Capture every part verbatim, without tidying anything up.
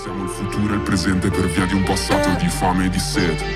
Siamo il futuro e il presente per via di un passato di fame e di sete.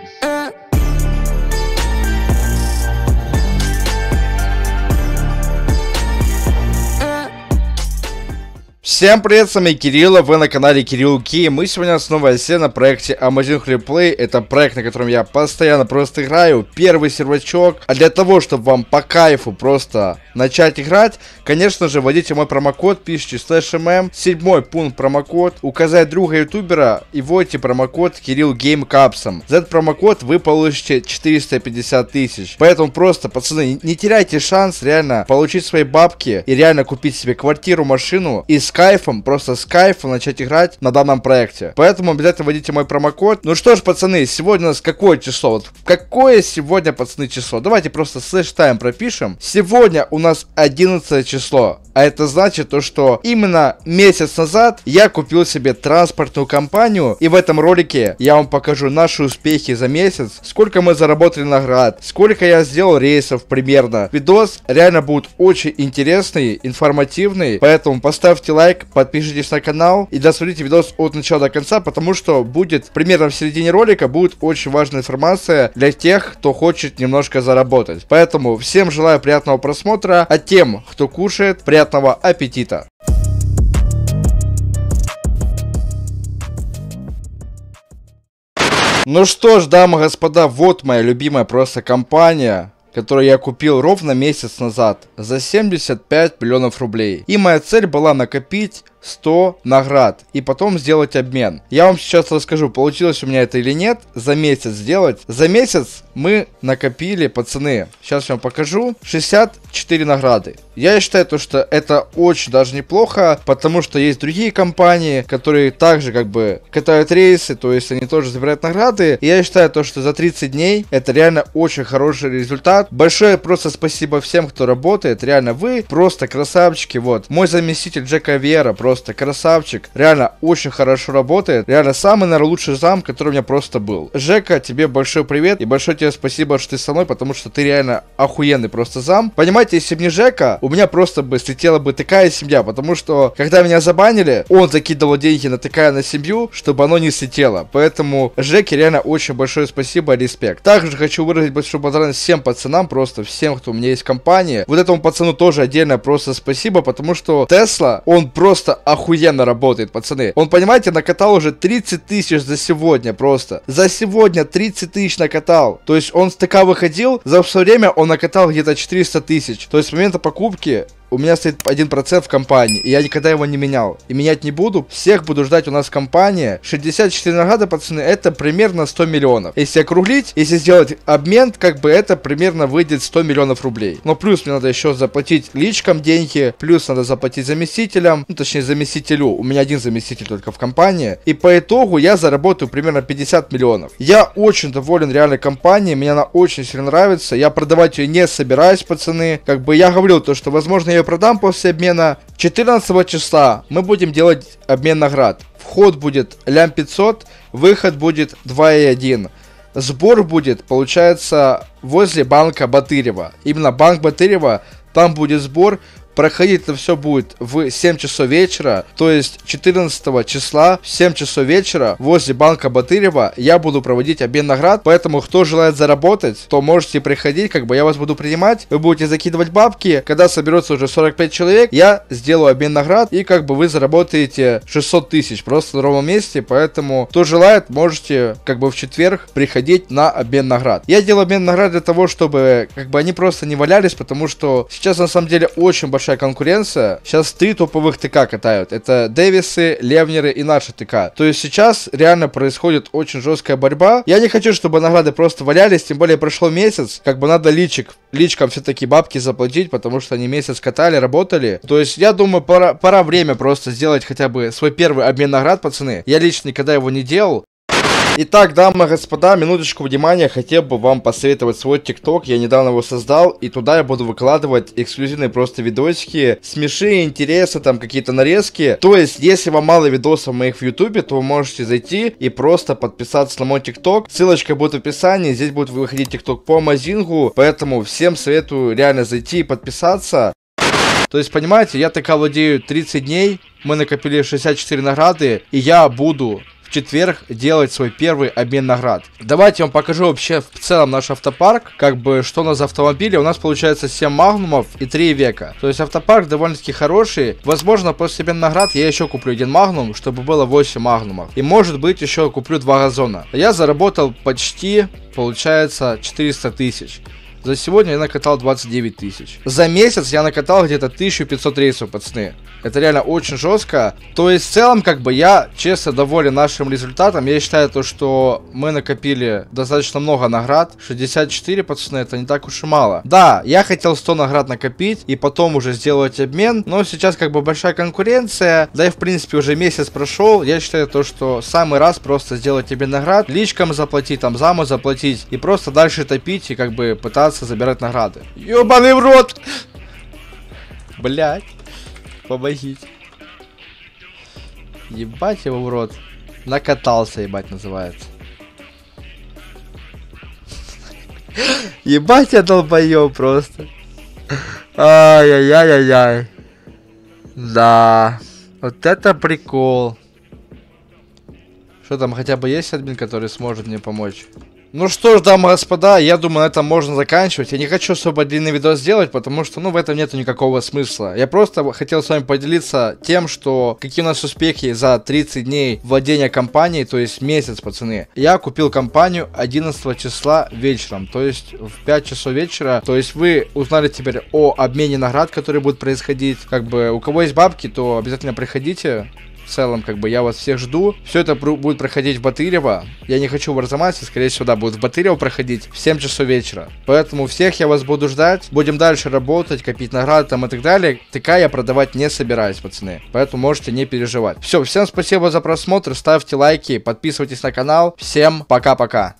Всем привет, с вами Кирилл, вы на канале Кирилл Ки. Мы сегодня снова все на проекте Amazing Replay. Это проект, на котором я постоянно просто играю. Первый сервачок. А для того, чтобы вам по кайфу просто начать играть, конечно же, вводите мой промокод, пишите слэш эм эм, седьмой пункт промокод, указать друга ютубера и вводите промокод Кирилл Гейм Капсом. За этот промокод вы получите четыреста пятьдесят тысяч. Поэтому просто, пацаны, не теряйте шанс реально получить свои бабки и реально купить себе квартиру, машину и с кайфом, просто с кайфом начать играть на данном проекте. Поэтому обязательно вводите мой промокод. Ну что ж, пацаны, сегодня у нас какое число? Вот какое сегодня, пацаны, число? Давайте просто слэш тайм пропишем. Сегодня у нас одиннадцатое число. А это значит то, что именно месяц назад я купил себе транспортную компанию. И в этом ролике я вам покажу наши успехи за месяц. Сколько мы заработали наград. Сколько я сделал рейсов примерно. Видос реально будет очень интересный, информативный. Поэтому поставьте лайк, подпишитесь на канал и досмотрите видос от начала до конца. Потому что будет примерно в середине ролика будет очень важная информация для тех, кто хочет немножко заработать. Поэтому всем желаю приятного просмотра. А тем, кто кушает, приятного аппетита! Ну что ж, дамы и господа, вот моя любимая просто компания, которую я купил ровно месяц назад за семьдесят пять миллионов рублей. И моя цель была накопить сто наград и потом сделать обмен. Я вам сейчас расскажу, получилось у меня это или нет, за месяц сделать. За месяц мы накопили, пацаны, сейчас я вам покажу, шестьдесят четыре награды. Я считаю, то, что это очень даже неплохо, потому что есть другие компании, которые также как бы катают рейсы, то есть они тоже забирают награды. И я считаю, то, что за тридцать дней это реально очень хороший результат. Большое просто спасибо всем, кто работает, реально вы просто красавчики. Вот, мой заместитель Джека Вера, просто красавчик, реально очень хорошо работает, реально самый, наверное, лучший зам, который у меня просто был. Жека, тебе большой привет и большое тебе спасибо, что ты со мной, потому что ты реально охуенный просто зам. Понимаете, если бы не Жека, у меня просто бы слетела бы такая семья, потому что, когда меня забанили, он закидывал деньги на такая на семью, чтобы оно не слетело. Поэтому Жеке реально очень большое спасибо и респект. Также хочу выразить большую благодарность всем пацанам, просто всем, кто у меня есть в компании. Вот этому пацану тоже отдельно просто спасибо, потому что Тесла, он просто охуенно работает, пацаны. Он, понимаете, накатал уже тридцать тысяч за сегодня просто. За сегодня тридцать тысяч накатал. То есть он с ТК выходил, за все время он накатал где-то четыреста тысяч. То есть с момента покупки у меня стоит один процент в компании, и я никогда его не менял. И менять не буду. Всех буду ждать у нас в компании. шестьдесят четыре награды, пацаны, это примерно сто миллионов. Если округлить, если сделать обмен, как бы это примерно выйдет сто миллионов рублей. Но плюс мне надо еще заплатить личкам деньги, плюс надо заплатить заместителям, ну точнее заместителю. У меня один заместитель только в компании. И по итогу я заработаю примерно пятьдесят миллионов. Я очень доволен реальной компанией, мне она очень сильно нравится. Я продавать ее не собираюсь, пацаны. Как бы я говорил то, что возможно я продам после обмена. четырнадцатого числа мы будем делать обмен наград. Вход будет лям пятьсот, выход будет два и один. Сбор будет, получается, возле банка Батырева. Именно банк Батырева, там будет сбор. Проходить это все будет в семь часов вечера, то есть четырнадцатого числа в семь часов вечера возле банка Батырева я буду проводить обмен наград. Поэтому, кто желает заработать, то можете приходить, как бы я вас буду принимать, вы будете закидывать бабки. Когда соберется уже сорок пять человек, я сделаю обмен наград, и как бы вы заработаете шестьсот тысяч просто в ровном месте. Поэтому, кто желает, можете как бы в четверг приходить на обмен наград. Я делаю обмен наград для того, чтобы как бы они просто не валялись, потому что сейчас на самом деле очень большая большая конкуренция. Сейчас три топовых ТК катают. Это Дэвисы, Левнеры и наши ТК. То есть сейчас реально происходит очень жесткая борьба. Я не хочу, чтобы награды просто валялись, тем более прошло месяц. Как бы надо личик, личкам все-таки бабки заплатить, потому что они месяц катали, работали. То есть я думаю, пора, пора время просто сделать хотя бы свой первый обмен наград, пацаны. Я лично никогда его не делал. Итак, дамы и господа, минуточку внимания, хотел бы вам посоветовать свой ТикТок, я недавно его создал, и туда я буду выкладывать эксклюзивные просто видосики, смешные, интересы, там какие-то нарезки. То есть, если вам мало видосов моих в Ютубе, то вы можете зайти и просто подписаться на мой ТикТок, ссылочка будет в описании, здесь будет выходить ТикТок по Амазингу, поэтому всем советую реально зайти и подписаться. То есть, понимаете, я так владею тридцать дней, мы накопили шестьдесят четыре награды, и я буду в четверг делать свой первый обмен наград. Давайте я вам покажу вообще в целом наш автопарк, как бы что у нас за автомобили. У нас получается семь магнумов и три века. То есть автопарк довольно-таки хороший. Возможно, после обмена наград я еще куплю один магнум, чтобы было восемь магнумов. И может быть еще куплю два газона. Я заработал почти, получается, четыреста тысяч. За сегодня я накатал двадцать девять тысяч. За месяц я накатал где-то тысячу пятьсот рейсов, пацаны. Это реально очень жестко. То есть в целом, как бы, я честно доволен нашим результатом. Я считаю то, что мы накопили достаточно много наград. шестьдесят четыре, пацаны, это не так уж и мало. Да, я хотел сто наград накопить и потом уже сделать обмен. Но сейчас как бы большая конкуренция. Да и в принципе уже месяц прошел. Я считаю то, что самый раз просто сделать обмен наград. Личкам заплатить, там заму заплатить. И просто дальше топить и как бы пытаться забирать награды. Ёбаный в рот! Блять. Помогите. Ебать его в рот. Накатался, ебать, называется. Ебать я долбоёб просто. Ай-яй-яй-яй-яй. Да. Вот это прикол. Что там, хотя бы есть админ, который сможет мне помочь? Ну что ж, дамы и господа, я думаю, на этом можно заканчивать. Я не хочу особо длинный видос сделать, потому что, ну, в этом нету никакого смысла. Я просто хотел с вами поделиться тем, что какие у нас успехи за тридцать дней владения компанией, то есть месяц, пацаны. Я купил компанию одиннадцатого числа вечером, то есть в пять часов вечера. То есть вы узнали теперь о обмене наград, который будет происходить. Как бы, у кого есть бабки, то обязательно приходите. В целом, как бы, я вас всех жду. Все это будет проходить в Батырево. Я не хочу в Арзамасе, скорее всего, да, будет в Батырево проходить в семь часов вечера. Поэтому всех я вас буду ждать. Будем дальше работать, копить награды там и так далее. ТК я продавать не собираюсь, пацаны. Поэтому можете не переживать. Все, всем спасибо за просмотр. Ставьте лайки, подписывайтесь на канал. Всем пока-пока.